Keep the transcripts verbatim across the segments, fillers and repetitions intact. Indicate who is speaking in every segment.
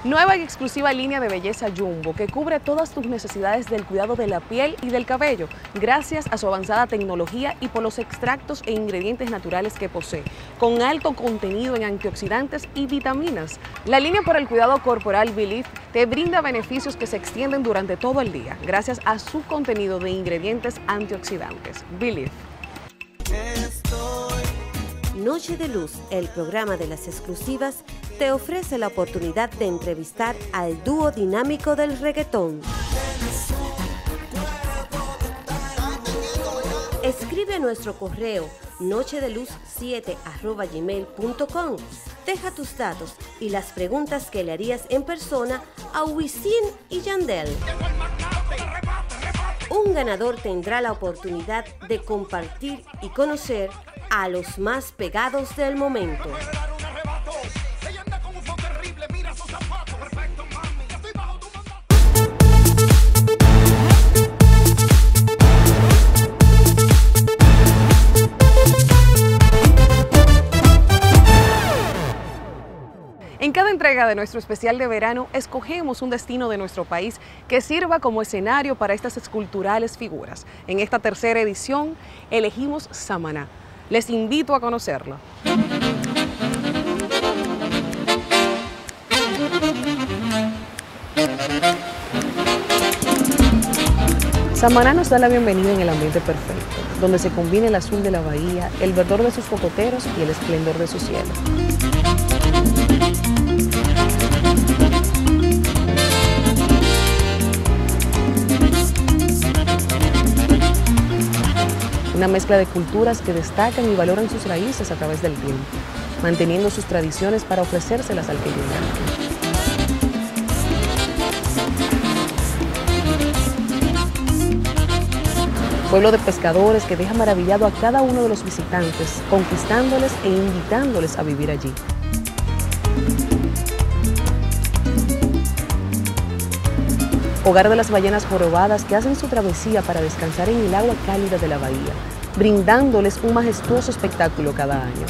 Speaker 1: Nueva y exclusiva línea de belleza Jumbo que cubre todas tus necesidades del cuidado de la piel y del cabello gracias a su avanzada tecnología y por los extractos e ingredientes naturales que posee, con alto contenido en antioxidantes y vitaminas. La línea para el cuidado corporal Believe te brinda beneficios que se extienden durante todo el día gracias a su contenido de ingredientes antioxidantes. Believe.
Speaker 2: Noche de Luz, el programa de las exclusivas, te ofrece la oportunidad de entrevistar al dúo dinámico del reggaetón. Escribe a nuestro correo nochedeluz siete arroba gmail punto com. Deja tus datos y las preguntas que le harías en persona a Wisin y Yandel. Un ganador tendrá la oportunidad de compartir y conocer a los más pegados del momento.
Speaker 1: En cada entrega de nuestro especial de verano, escogemos un destino de nuestro país que sirva como escenario para estas esculturales figuras. En esta tercera edición, elegimos Samaná. Les invito a conocerlo. Samaná nos da la bienvenida en el ambiente perfecto, donde se combina el azul de la bahía, el verdor de sus cocoteros y el esplendor de su cielo. Una mezcla de culturas que destacan y valoran sus raíces a través del tiempo, manteniendo sus tradiciones para ofrecérselas al que llega. Pueblo de pescadores que deja maravillado a cada uno de los visitantes, conquistándoles e invitándoles a vivir allí. Hogar de las ballenas jorobadas que hacen su travesía para descansar en el agua cálida de la bahía, brindándoles un majestuoso espectáculo cada año.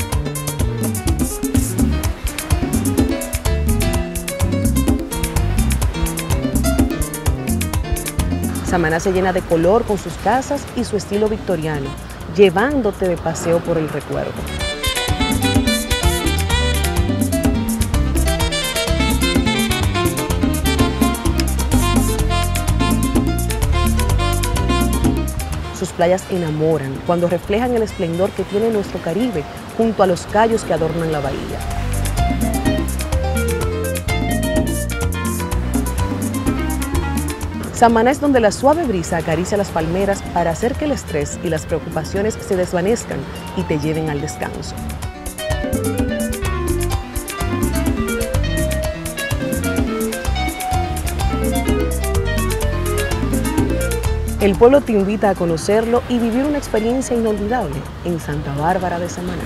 Speaker 1: Samaná se llena de color con sus casas y su estilo victoriano, llevándote de paseo por el recuerdo. Sus playas enamoran cuando reflejan el esplendor que tiene nuestro Caribe junto a los cayos que adornan la bahía. Samaná es donde la suave brisa acaricia las palmeras para hacer que el estrés y las preocupaciones se desvanezcan y te lleven al descanso. El pueblo te invita a conocerlo y vivir una experiencia inolvidable en Santa Bárbara de Samaná.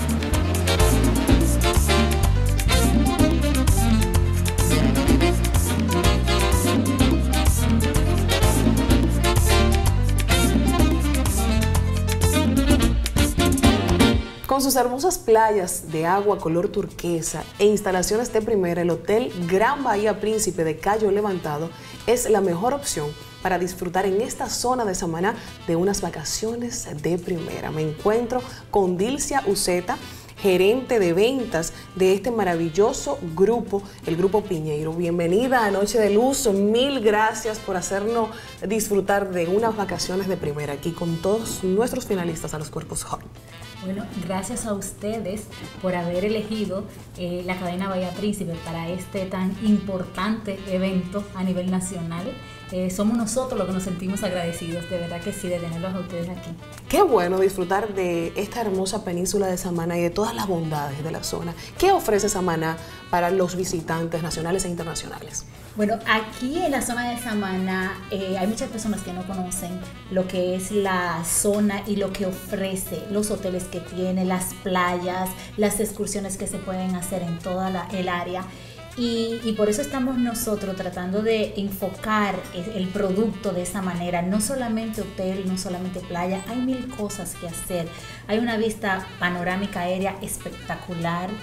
Speaker 1: Con sus hermosas playas de agua color turquesa e instalaciones de primera, el Hotel Gran Bahía Príncipe de Cayo Levantado es la mejor opción para disfrutar en esta zona de Samaná de unas vacaciones de primera. Me encuentro con Dilcia Uceta, gerente de ventas de este maravilloso grupo, el Grupo Piñeiro. Bienvenida a Noche de Luz, mil gracias por hacernos disfrutar de unas vacaciones de primera aquí con todos nuestros finalistas a los Cuerpos Hot.
Speaker 3: Bueno, gracias a ustedes por haber elegido eh, la cadena Bahía Príncipe para este tan importante evento a nivel nacional. Eh, somos nosotros los que nos sentimos agradecidos, de verdad que sí, de tenerlos a ustedes aquí.
Speaker 1: Qué bueno disfrutar de esta hermosa península de Samaná y de todas las bondades de la zona. ¿Qué ofrece Samaná para los visitantes nacionales e internacionales?
Speaker 3: Bueno, aquí en la zona de Samaná eh, hay muchas personas que no conocen lo que es la zona y lo que ofrece, los hoteles que tiene, las playas, las excursiones que se pueden hacer en toda la, el área. Y, y por eso estamos nosotros tratando de enfocar el producto de esa manera, no solamente hotel, no solamente playa, hay mil cosas que hacer. Hay una vista panorámica aérea espectacular,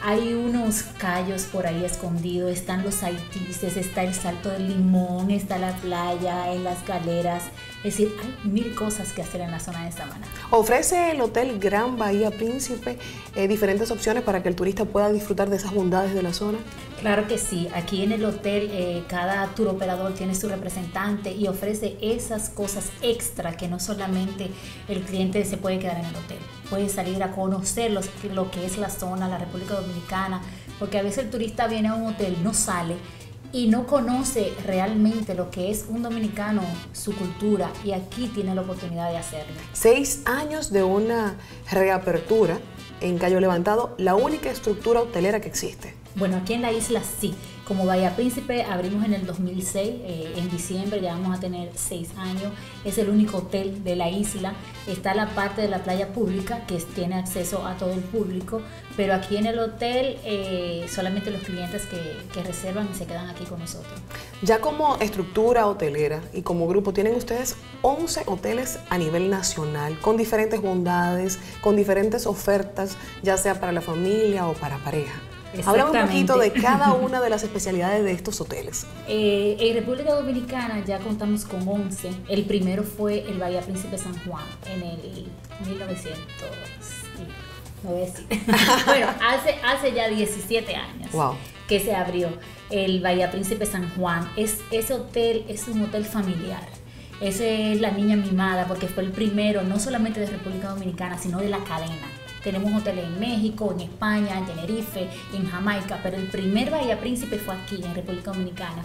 Speaker 3: Hay unos callos por ahí escondidos, están los haitises, está el Salto del Limón, está la playa, en las galeras. Es decir, hay mil cosas que hacer en la zona de Samaná.
Speaker 1: ¿Ofrece el Hotel Gran Bahía Príncipe eh, diferentes opciones para que el turista pueda disfrutar de esas bondades de la zona?
Speaker 3: Claro que sí. Aquí en el hotel eh, cada tour operador tiene su representante y ofrece esas cosas extra que no solamente el cliente se puede quedar en el hotel. Puede salir a conocer los, lo que es la zona, la República Dominicana, porque a veces el turista viene a un hotel, no sale y no conoce realmente lo que es un dominicano, su cultura, y aquí tiene la oportunidad de hacerlo.
Speaker 1: Seis años de una reapertura en Cayo Levantado, la única estructura hotelera que existe.
Speaker 3: Bueno, aquí en la isla sí. Como Bahía Príncipe abrimos en el dos mil seis, eh, en diciembre ya vamos a tener seis años. Es el único hotel de la isla. Está la parte de la playa pública que tiene acceso a todo el público, pero aquí en el hotel eh, solamente los clientes que, que reservan y se quedan aquí con nosotros.
Speaker 1: Ya como estructura hotelera y como grupo tienen ustedes once hoteles a nivel nacional con diferentes bondades, con diferentes ofertas, ya sea para la familia o para pareja. Háblame un poquito de cada una de las especialidades de estos hoteles.
Speaker 3: Eh, en República Dominicana ya contamos con once. El primero fue el Bahía Príncipe San Juan en el mil novecientos. Sí, no voy a decir. Bueno, hace, hace ya diecisiete años
Speaker 1: wow.
Speaker 3: que se abrió el Bahía Príncipe San Juan. Es, ese hotel es un hotel familiar. Ese es la niña mimada porque fue el primero, no solamente de República Dominicana, sino de la cadena. Tenemos hoteles en México, en España, en Tenerife, en Jamaica, pero el primer Bahía Príncipe fue aquí, en República Dominicana,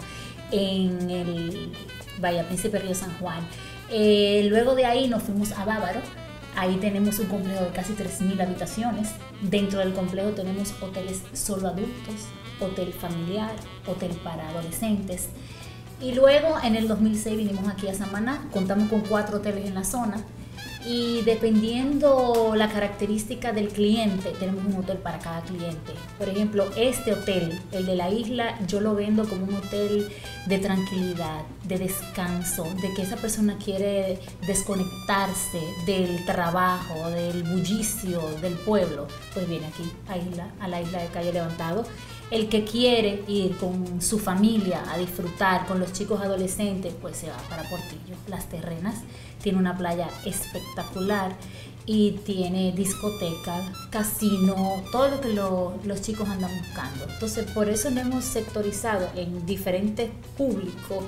Speaker 3: en el Bahía Príncipe Río San Juan. Eh, luego de ahí nos fuimos a Bávaro. Ahí tenemos un complejo de casi tres mil habitaciones. Dentro del complejo tenemos hoteles solo adultos, hotel familiar, hotel para adolescentes. Y luego en el dos mil seis vinimos aquí a Samaná, contamos con cuatro hoteles en la zona. Y dependiendo la característica del cliente, tenemos un hotel para cada cliente. Por ejemplo, este hotel, el de la isla, yo lo vendo como un hotel de tranquilidad, de descanso, de que esa persona quiere desconectarse del trabajo, del bullicio del pueblo. Pues viene aquí a, isla, a la isla de Cayo Levantado. El que quiere ir con su familia a disfrutar, con los chicos adolescentes, pues se va para Portillo, Las Terrenas. Tiene una playa espectacular y tiene discoteca, casino, todo lo que lo, los chicos andan buscando. Entonces, por eso nos hemos sectorizado en diferentes públicos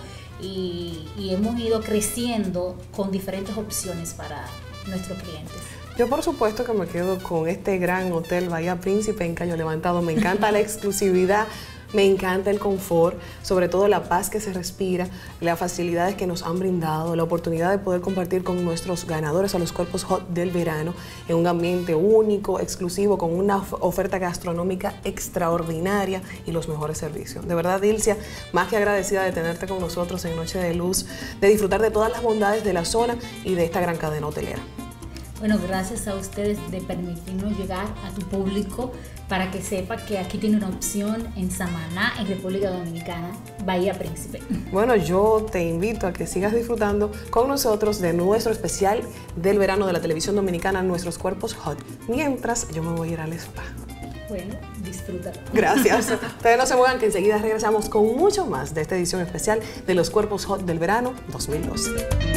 Speaker 3: y, y hemos ido creciendo con diferentes opciones para nuestros clientes.
Speaker 1: Yo por supuesto que me quedo con este gran hotel Bahía Príncipe en Cayo Levantado. Me encanta la exclusividad, me encanta el confort, sobre todo la paz que se respira, las facilidades que nos han brindado, la oportunidad de poder compartir con nuestros ganadores a los cuerpos hot del verano en un ambiente único, exclusivo, con una oferta gastronómica extraordinaria y los mejores servicios. De verdad, Dilcia, más que agradecida de tenerte con nosotros en Noche de Luz, de disfrutar de todas las bondades de la zona y de esta gran cadena hotelera.
Speaker 3: Bueno, gracias a ustedes de permitirnos llegar a tu público para que sepa que aquí tiene una opción en Samaná, en República Dominicana, Bahía Príncipe.
Speaker 1: Bueno, yo te invito a que sigas disfrutando con nosotros de nuestro especial del verano de la televisión dominicana, Nuestros Cuerpos Hot, mientras yo me voy a ir al spa.
Speaker 3: Bueno, disfrútalo.
Speaker 1: Gracias. Ustedes no se muevan, que enseguida regresamos con mucho más de esta edición especial de los Cuerpos Hot del verano dos mil doce.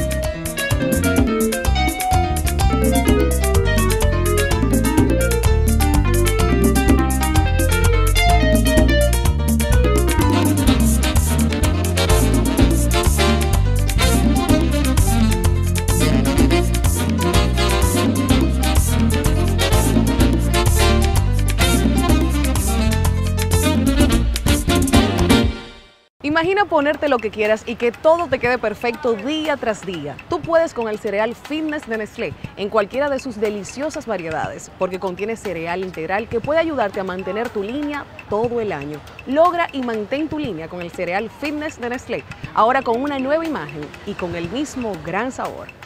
Speaker 1: Imagina ponerte lo que quieras y que todo te quede perfecto día tras día. Tú puedes con el cereal Fitness de Nestlé en cualquiera de sus deliciosas variedades, porque contiene cereal integral que puede ayudarte a mantener tu línea todo el año. Logra y mantén tu línea con el cereal Fitness de Nestlé, ahora con una nueva imagen y con el mismo gran sabor.